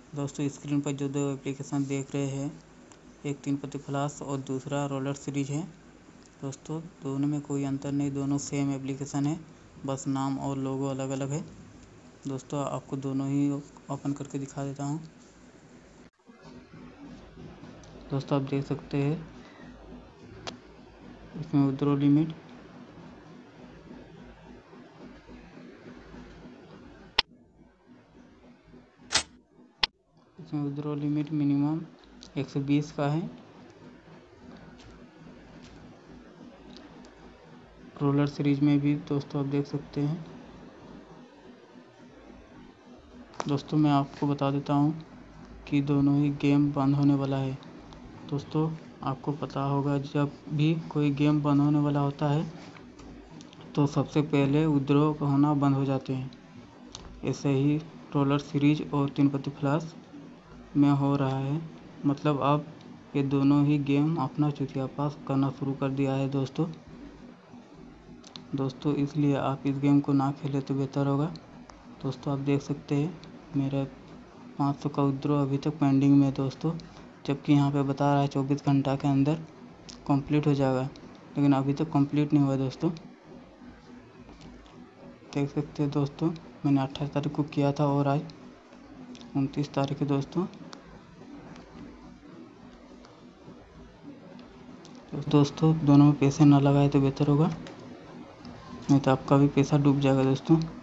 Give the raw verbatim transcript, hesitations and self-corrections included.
दोस्तों स्क्रीन पर जो दो एप्लीकेशन देख रहे हैं, एक तीन पत्ती फ्लास और दूसरा रोलर सीरीज है। दोस्तों दोनों में कोई अंतर नहीं, दोनों सेम एप्लीकेशन है, बस नाम और लोगो अलग अलग है। दोस्तों आपको दोनों ही ओपन करके दिखा देता हूँ। दोस्तों आप देख सकते हैं इसमें विड्रॉ लिमिट, इसमें विड्रॉ लिमिट मिनिमम एक सौ बीस का है। रोलर सीरीज में भी दोस्तों आप देख सकते हैं। दोस्तों मैं आपको बता देता हूँ कि दोनों ही गेम बंद होने वाला है। दोस्तों आपको पता होगा जब भी कोई गेम बंद होने वाला होता है तो सबसे पहले विड्रॉ होना बंद हो जाते हैं। ऐसे ही रोलर सीरीज और तीन पत्ती फ्लास में हो रहा है। मतलब अब ये दोनों ही गेम अपना चुतिया पास करना शुरू कर दिया है दोस्तों। दोस्तों इसलिए आप इस गेम को ना खेले तो बेहतर होगा। दोस्तों आप देख सकते हैं मेरा पाँच सौ का विड्रॉ अभी तक पेंडिंग में है दोस्तों, जबकि यहाँ पे बता रहा है चौबीस घंटा के अंदर कंप्लीट हो जाएगा, लेकिन अभी तक कंप्लीट नहीं हुआ दोस्तों। देख सकते हैं दोस्तों मैंने अट्ठाईस तारीख को किया था और आज उनतीस तारीख है दोस्तों। दोस्तों दोनों में पैसे ना लगाए तो बेहतर होगा, नहीं तो आपका भी पैसा डूब जाएगा दोस्तों।